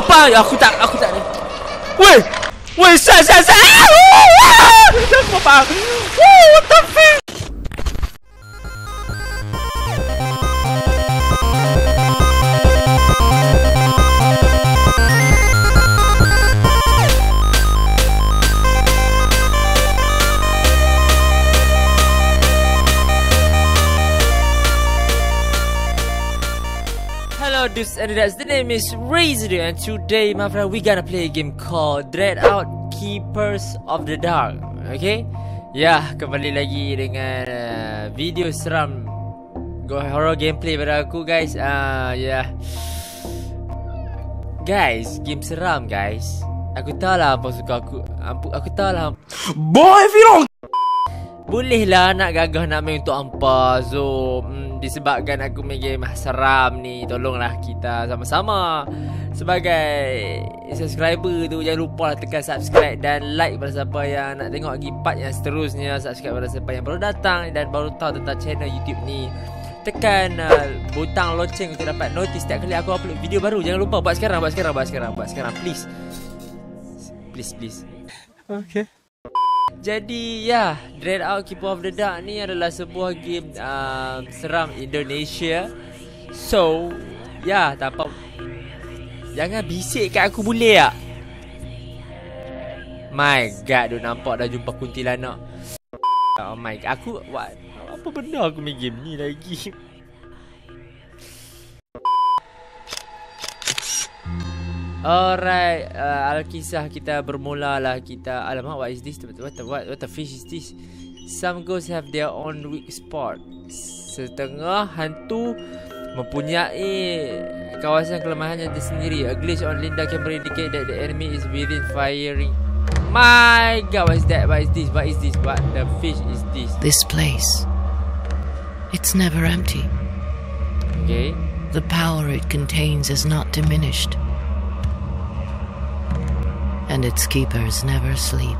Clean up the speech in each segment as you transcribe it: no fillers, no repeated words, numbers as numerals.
apa? Aku tak ada. Weh! Weh, sat. Jangan apa? What the fuck? Hello dudes and dudettes, the name is Razor and today my friend we gonna play a game called Dreadout Keepers of the Dark. Okay? Ya, kembali lagi dengan video seram horror gameplay pada aku guys. Guys, game seram guys. Aku tahu lah apa suka aku tahu lah. Boy, if you don't boleh lah nak gagah nak main untuk hampa. So disebabkan aku main game seram ni, tolonglah kita sama-sama sebagai subscriber tu jangan lupa lah tekan subscribe dan like pada siapa yang nak tengok lagi part yang seterusnya. Subscribe pada siapa yang baru datang dan baru tahu tentang channel YouTube ni. Tekan butang loceng untuk dapat notis setiap kali aku upload video baru. Jangan lupa buat sekarang please. Okay. Jadi ya, Dreadout Keeper of the Dark ni adalah sebuah game seram Indonesia. So ya, tak apa. Jangan bisik kat aku boleh tak? My god, dia nampak dah jumpa kuntilanak. Oh my god, apa benda aku main game ni lagi. Alright, Alkisah kita bermula lah. Kita, alamak, what is this? What the fish is this? Some ghosts have their own weak spot. Setengah hantu mempunyai kawasan kelemahannya sendiri. A glitch on Linda camera indicate that the enemy is within firing. My god, what is that? What is this? What the fish is this? This place, it's never empty. Okay. The power it contains is not diminished. And its keepers never sleep.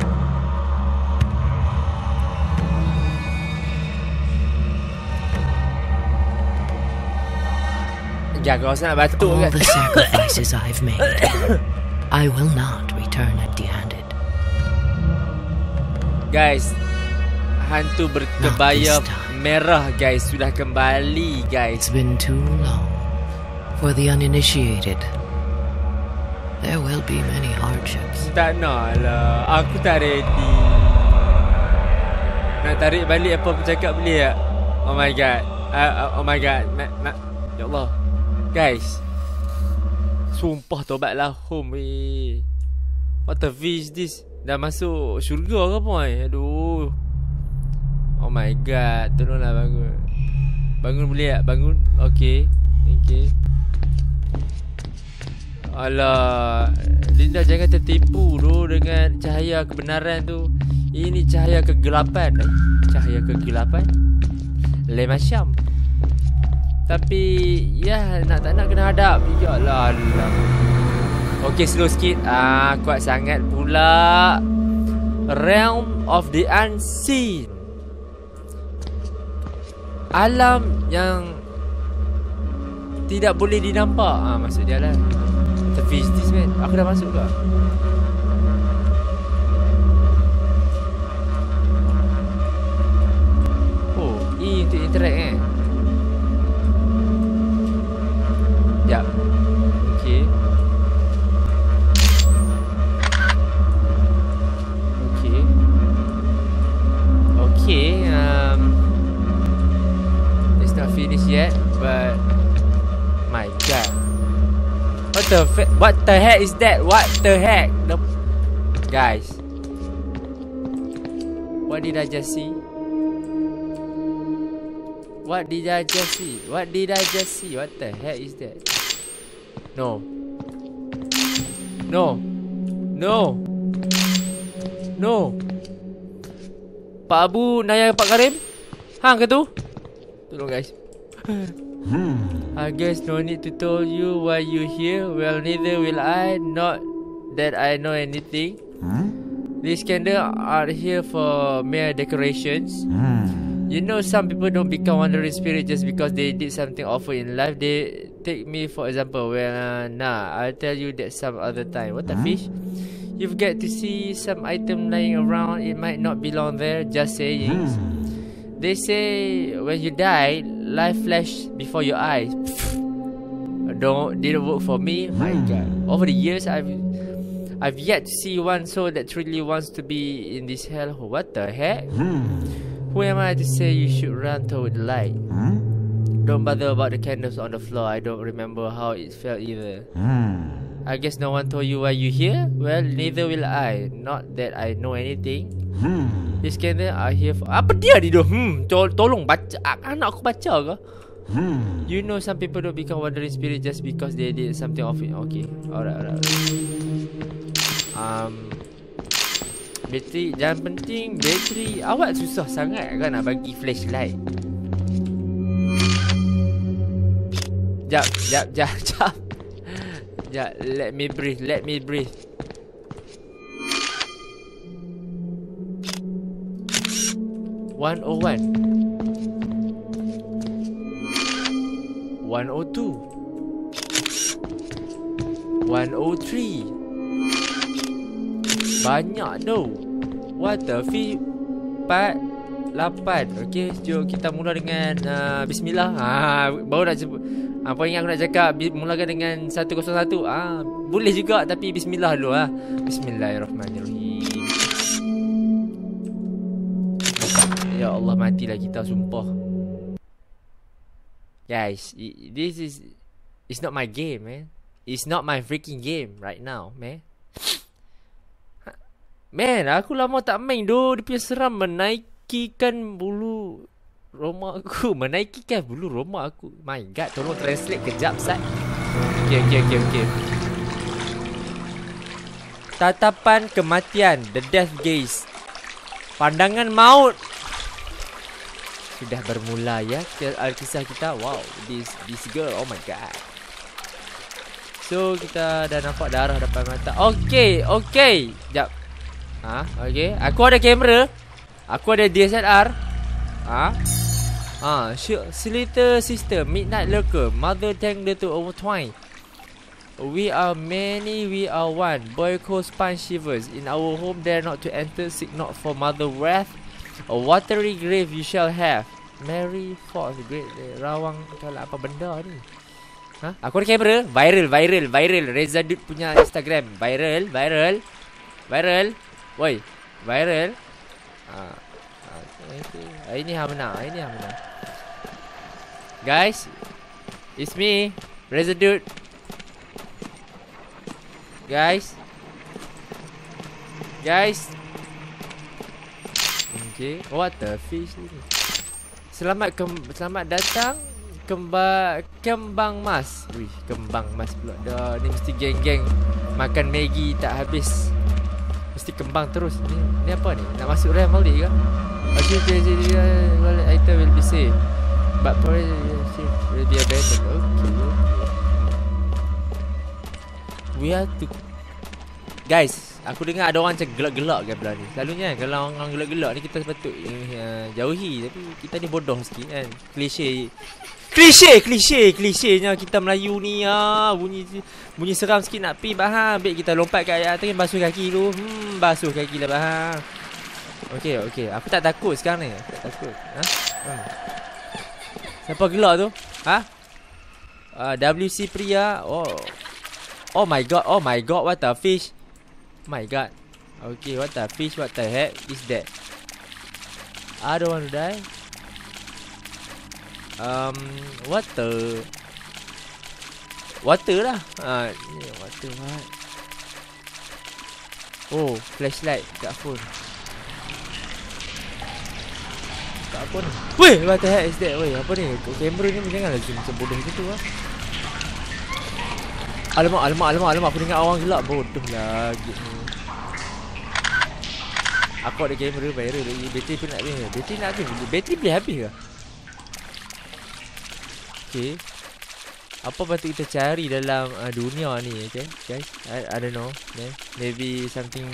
All the sacrifices I've made, I will not return empty-handed. Guys, hantu berkebaya merah guys sudah kembali guys. It's been too long. For the uninitiated, there will be many hardships. Tak nak lah, aku tak ready. Nak tarik balik apa aku cakap boleh tak? Oh my god. Ya Allah. Guys, sumpah tobatlah home weh. What the fish this? Dah masuk syurga ke apa? Aduh. Oh my god, tolonglah bangun. Bangun boleh tak? Bangun. Okay. Alah, Linda jangan tertipu tu dengan cahaya kebenaran tu. Ini cahaya kegelapan. Cahaya kegelapan lain macam. Tapi ya, tak nak kena hadap. Yalah. Okay, slow sikit. Kuat sangat pula. Realm of the Unseen, alam yang tidak boleh dinampak. Maksud dia lah. The fish this man. Aku dah masuk ke? Oh, E untuk interact Sekejap. Okay, it's not finished yet, but my god. What the heck is that? What the heck? Guys, what did I just see? What the heck is that? No. Pak Abu Naya Pak Karim? Hang ke tu? Tolong guys. I guess no need to tell you why you here. Well, neither will I. Not that I know anything. These candles are here for mere decorations. You know, some people don't become wandering spirit just because they did something awful in life. take me for example. When nah, I'll tell you that some other time. What the fish? You get to see some item lying around. It might not belong there. Just saying. They say when you die, life flash before your eyes. Didn't work for me. My God. Over the years, I've yet to see one soul that truly wants to be in this hell. What the heck? Who am I to say you should run toward the light? Don't bother about the candles on the floor. I don't remember how it felt either. I guess no one told you why you here? Well, neither will I. Not that I know anything. This candle are here for... Apa dia ni tu? Tolong baca. Anak aku baca ke? You know some people don't become wandering spirit just because they did something of it. Okay. Alright. Bateri, jangan penting. Bateri. Awak susah sangat kan nak bagi flashlight. Jap. Let me breathe. 101 102 103 banyak tu. What the fish? 4 8. Okay, jom kita mula dengan bismillah. Baru nak sebut. Apa yang aku nak cakap, mulakan dengan 101. Boleh juga tapi bismillah dulu. Bismillahirrahmanirrahim. Ya Allah, matilah kita, sumpah. Guys, this is... It's not my game, man. It's not my freaking game right now, man. Man, aku lama tak main tu. Dia punya seram menaikikan bulu roma aku. Menaikikan bulu roma aku. My God, tolong translate kejap, Sat. Okay. Tatapan kematian, the death gaze. Pandangan maut. Sudah bermula ya kisah kita. Wow, this girl, oh my God. So kita dah nampak darah depan mata. Okay. Sekejap. Okay. Aku ada kamera. Aku ada DSLR. Slither sister, midnight lurker, mother tangle to overtwine. We are many, we are one. Boy calls spine shivers. In our home dare not to enter, seek not for mother wrath. A watery grave you shall have. Mary Fox, great rawang. Kalau apa benda ni? Aku ada kamera. Viral. Reza Dude punya Instagram. Viral. Woi, viral. Ini hamna. Guys, it's me, Reza Dude. Guys. Okay, what the fish ni? Selamat datang Kembang Mas. Wih, Kembang Mas pula. Dah, ni mesti geng-geng makan Maggi tak habis. Mesti kembang terus. Ni apa ni? Nak masuk RAM balik ke? Wallet item will be safe, but probably will be abandoned. Okay. We have to... Guys, aku dengar ada orang macam gelak-gelak kan belah ni. Selalunya kan kalau orang gelak-gelak ni kita sepatut jauhi. Tapi kita ni bodoh sikit kan. Klisenya kita Melayu ni. Bunyi seram sikit nak pi Bahang. Baik kita lompat kat ayat atas, basuh kaki dulu. Basuh kaki lah Bahang. Okay. Aku tak takut sekarang ni. Tak takut. Siapa gelak tu? WC Priya. Oh my god. What the fish? My god. Okay, what the fish? What the heck is that? I don't want to die. What the... Water lah. Water what? Oh, flashlight kat phone. Apa ni? Weh, what the heck is that? Weh, apa ni? Kamera ni janganlah zoom macam bodoh gitu lah. Alamak. Aku dengar orang gelak. Bodoh lagi ni. Aku ada kamera viral lagi. Bateri pun nak habis. Bateri boleh habis ke? Okay. Apa patut kita cari dalam dunia ni, okay guys? I don't know, man. Maybe something.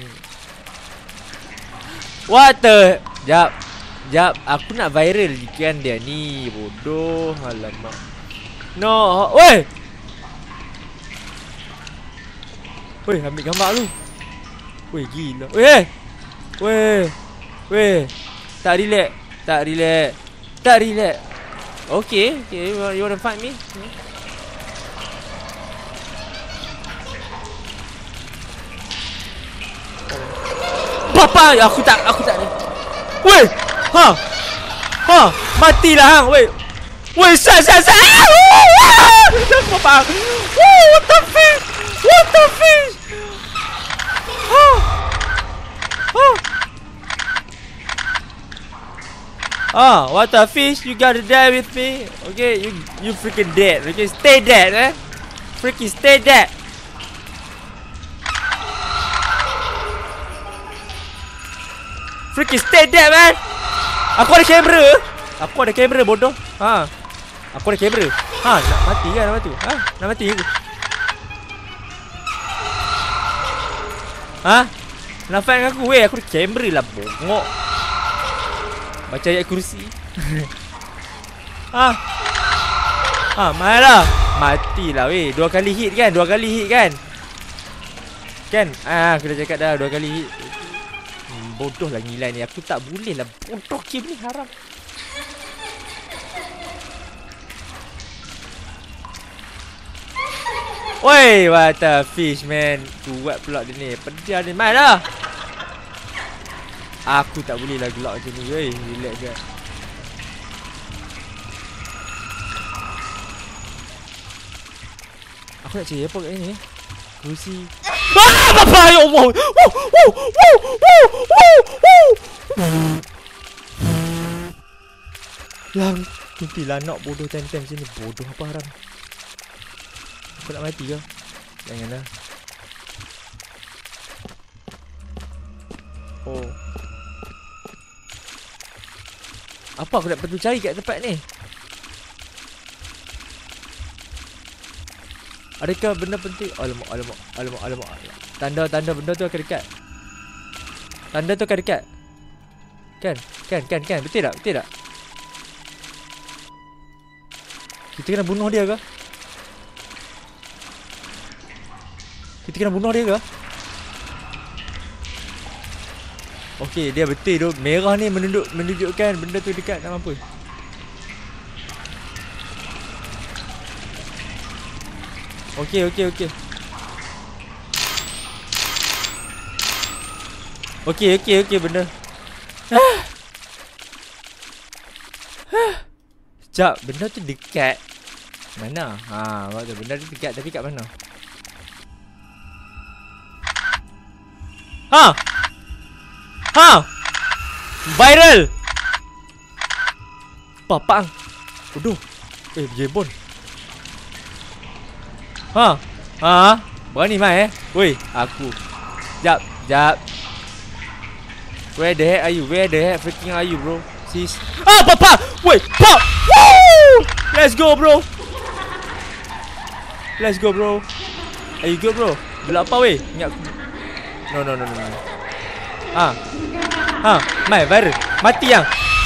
What the? Jap, aku nak viral kan dia ni. Bodoh. Alamak. No. Weh, Weh, ambil gambar lu. Weh, gila. Weh. Weh. Weh. Tak relax. Tak relax. Tak relax. Okay. You wanna fight me? Papa, aku tak ni. Weh. Ha. Matilah hang. Weh. Weh, sat. Papa. What the fish? What the fish? What the fish? You gotta die with me. Okay, you freaking dead. Okay, stay dead, Freaking stay dead. Freaking stay dead, man. Aku ada kamera. Bodoh. Aku ada kamera. Nak mati kan? Nak mati aku. Nak fight dengan aku? Weh, aku ada kamera lah, bongok. Baca ayat kursi. Malah. Matilah, weh. 2 kali hit kan? Kan? Aku dah cakap dah 2 kali hit. Bodoh lah Nilai ni. Aku tak boleh lah. Bodoh game ni haram. Woi, what the fish, man. Kuat pula dia ni. Pedih ni. Main lah. Aku tak boleh lah gelak macam ni. Woi, relax je. Aku nak cari apa kat ni? Kursi. Apa? Ya Allah. Lang, kuntilanak bodoh tem-tem sini. Bodoh apa haram. Aku nak mati ke? Janganlah. Apa aku nak perlu cari kat tempat ni? Adakah benda penting? Alamak. Tanda benda tu akan dekat. Tanda tu akan dekat. Kan. Betul tak? Kita kena bunuh dia ke? Okey, dia betul tu. Merah ni menunjukkan benda tu dekat. Tak apa. Okey. Okey benda. Sekejap, benda tu dekat mana? Waktu benda tu dekat tapi kat mana? Viral. Papang. Bodoh. Jebon. Berani main Woi, aku. Jap. Where the heck freaking are you, bro? Sis. Papa. Wait, pop. Woo! Let's go, bro. Are you good, bro? Gelap apa, weh? Ingat aku. No. Mai, viral. Mati yang.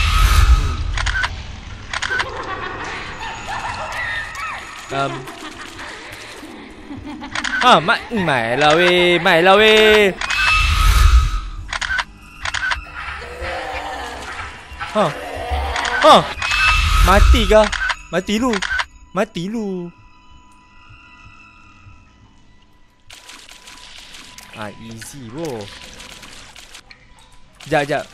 Mai lah, weh. Mati kah? Mati lu. Easy, bro. Sekejap.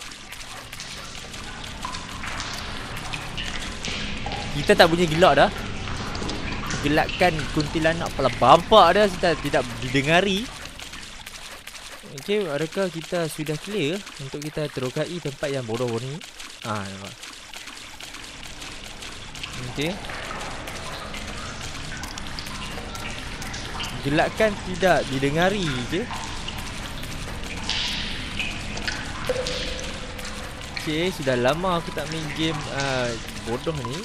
Kita tak punya gelak dah. Gelakkan kuntilanak kepala bampak dia tidak didengari. Okey, adakah kita sudah clear untuk kita terokai tempat yang bodoh ni? Nampak. Okey. Gelakkan tidak didengari je. Okey, sudah lama aku tak main game bodoh ni.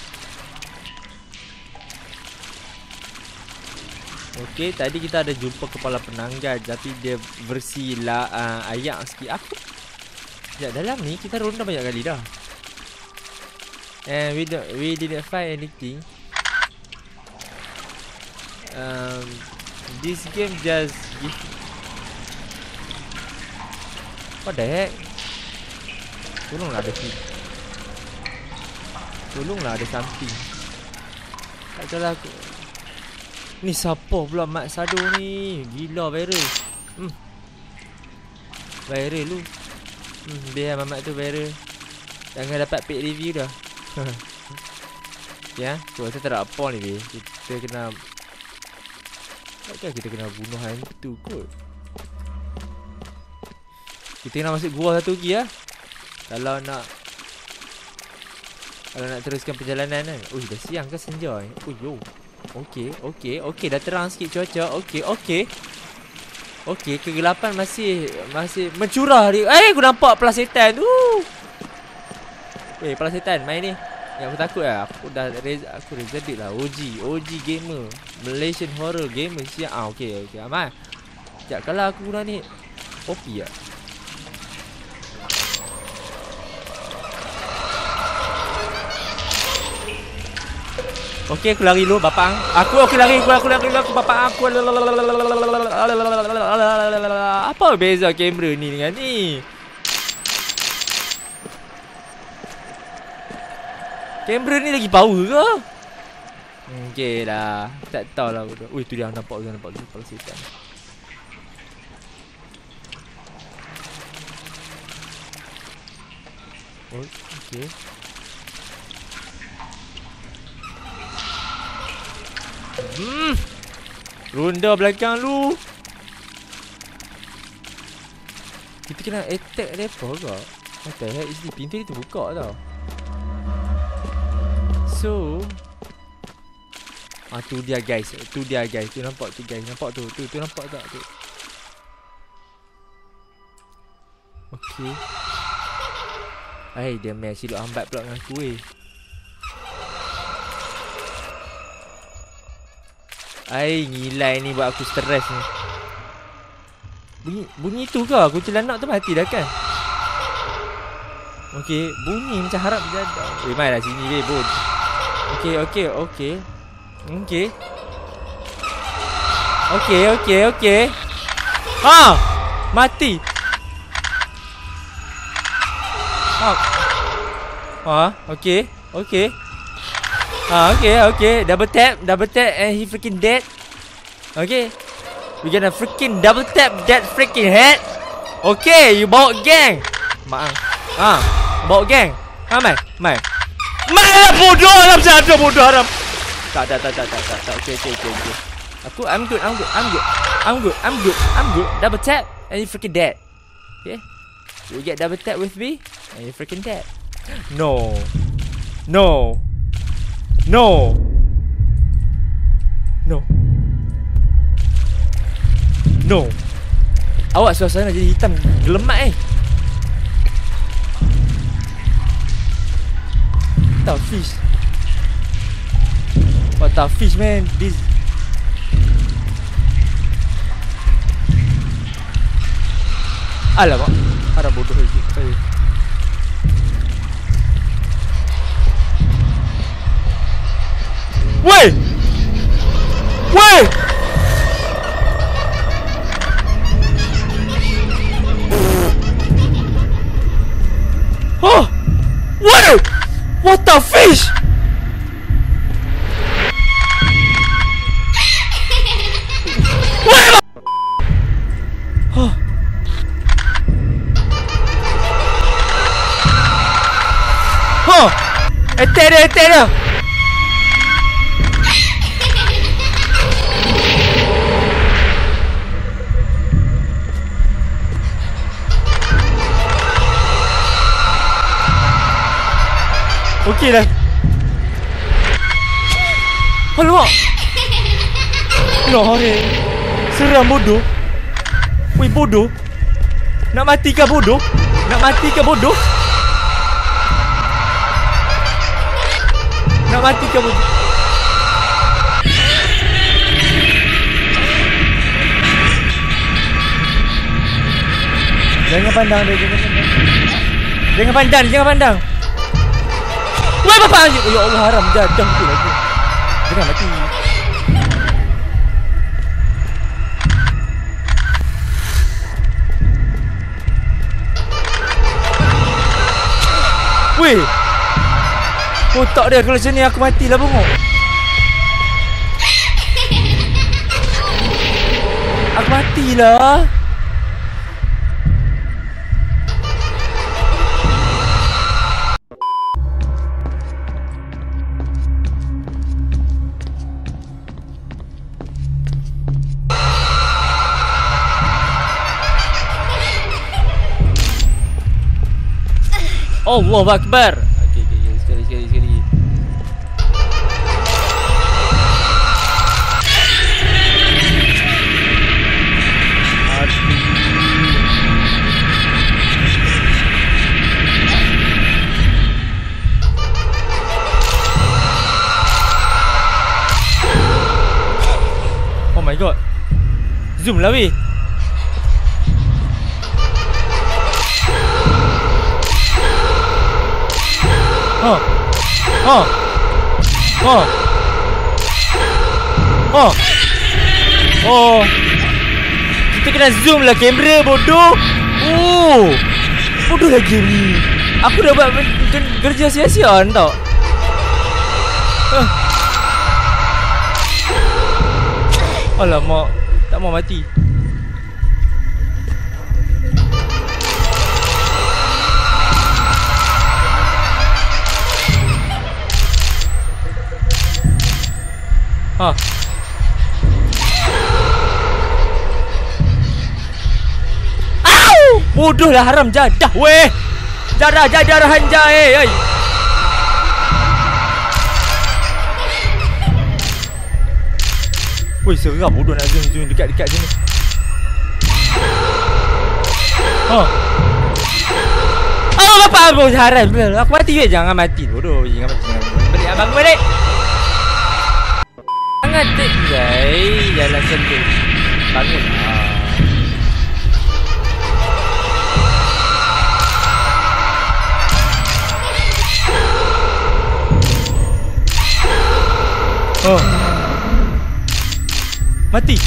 Okey, tadi kita ada jumpa kepala penanggal tapi dia versi ayak sikit. Aku dalam ni kita ronda banyak kali dah. And we didn't find anything. This game just give... What the heck? Tolonglah ada sini. Tolonglah ada something. Tak salah aku. Ni siapa pula Mat Sado ni? Gila viral. Viral lu. Biar Mamat tu viral. Jangan dapat paid review dah. Ya, tu rasa tak ada apa ni be. Kita kena... Takkan kita kena bunuh hantu kot. Kita kena masuk gua satu lagi ya. Kalau nak teruskan perjalanan kan. Dah siang ke senja ni? Yo. Okey, dah terang sikit cuaca. Okey, kegelapan masih mencurah ni. Aku nampak pelasetan tu. Pelasetan main ni. Yang aku takut lah. Aku Rezadik lah. OG gamer. Malaysian horror gamer siap. Okey. Aman. Sekejap kalau aku guna ni OP lah. Okey, aku lari dulu bapak. Aku lari aku bapak aku. Apa beza kamera ni dengan ni? Kamera ni lagi power ke? Okey lah. Tak tahulah. Tu dia nampak kepala setan. Okey. Ronda belakang lu. Kita kena attack mereka ke? What the heck is ni? Pintu ni terbuka tau. So tu dia guys. Tu nampak tu guys. Nampak tu nampak tak tu? Okay. Dia main silap hambat pula dengan aku ngilai ni buat aku stres ni. Bunyi tu ke? Kunci lanak tu mati dah kan? Okey, bunyi macam harap berjadah. Mainlah sini bod. Okey. Mati. Okey. Okay. Double tap and he freaking dead. Okay. We gonna freaking double tap that freaking head. Okay, you bawa gang. Bawa gang. Mai. Mai bodoh haram satu bodoh haram. Tak. Okay. I'm good. Double tap and you freaking dead. Okay. You get double tap with me and you freaking dead. No. Awak suasana jadi hitam gelemak What the fish man. This alamak. Haram bodoh lagi. Woi! What the fish? Attack dia. Okey dah. Alamak. Seram bodoh. Weh bodoh. Nak mati ke bodoh? Nak mati ke bodoh? Jangan pandang dia, jangan pandang. Weh bapak anjir. Ya Allah haram jadah tu lagi. Jangan mati. otak dia. Kalau macam ni aku matilah bengok. Aku matilah. Allahu Akbar. Okey, sekali. Oh my god. Zoom lah weh. Oh. Kita kena zoom lah kamera bodoh. Bodoh lagi ni. Aku dah buat kerja sia-sia tau. Alamak, tak mau mati. Bodoh lah haram jadah weh. Jadah hanja eh. Woi seram bodoh nak zoom dekat sini. Apa bodoh haram. Aku mati weh. Jangan mati bodoh. Jangan mati. Balik balik. Jangan tik guys. Jalan sendiri. Bangun. Mati.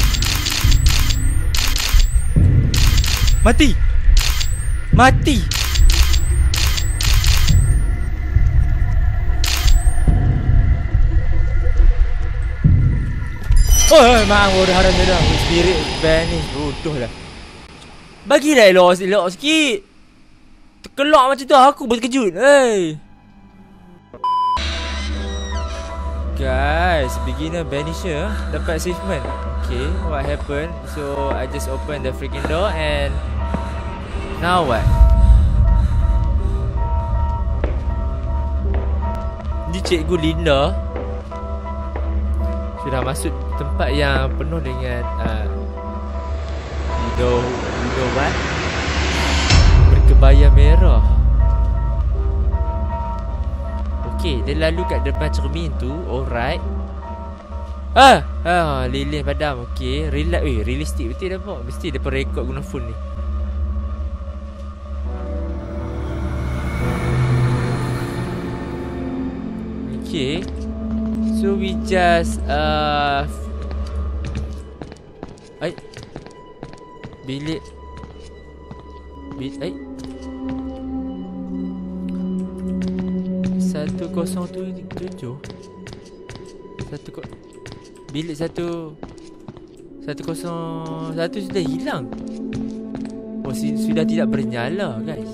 Maaf bodoh haram dah. Spirit vanish bodoh lah. Bagilah elok sikit. Terkelak macam tu aku berkejut. Guys, beginner vanisher dapat achievement. Okay, what happened? So I just open the freaking door and now what? Ni Cikgu Linda sudah masuk tempat yang penuh dengan Widow what? Berkebaya merah. Okay, dia lalu kat depan cermin tu. Alright. Lilin padam. Okay, realistik betul dah pak. Mesti dia rekod guna phone ni. Okay, so we just bilik 1077 bilik 101 sudah hilang. Sudah tidak bernyala guys.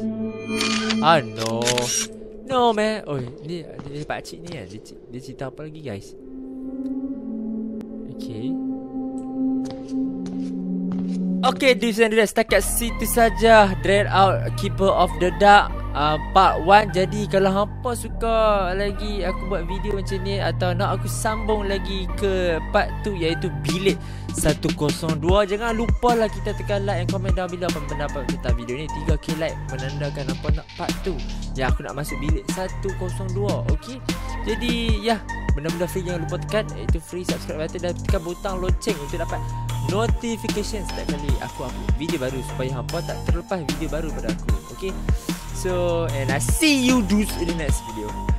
No man. Ni pakcik ni kan. Dia cerita apa lagi guys? Okay, this and that. Setakat situ saja Dread Out Keeper of the Dark part 1. Jadi kalau hampa suka lagi aku buat video macam ni atau nak aku sambung lagi ke part 2 iaitu bilik 102, jangan lupa lah kita tekan like dan komen down below apa pendapat tentang video ni. 3k like menandakan apa nak part 2 yang aku nak masuk bilik 102. Okay, jadi benda-benda free jangan lupa tekan, iaitu free subscribe button dan tekan butang lonceng untuk dapat notification setiap kali aku upload video baru supaya hampa tak terlepas video baru pada aku. Okay, so and I see you dudes in the next video.